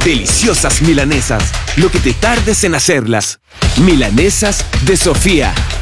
Deliciosas milanesas, lo que te tardes en hacerlas. Milanesas de Sofía.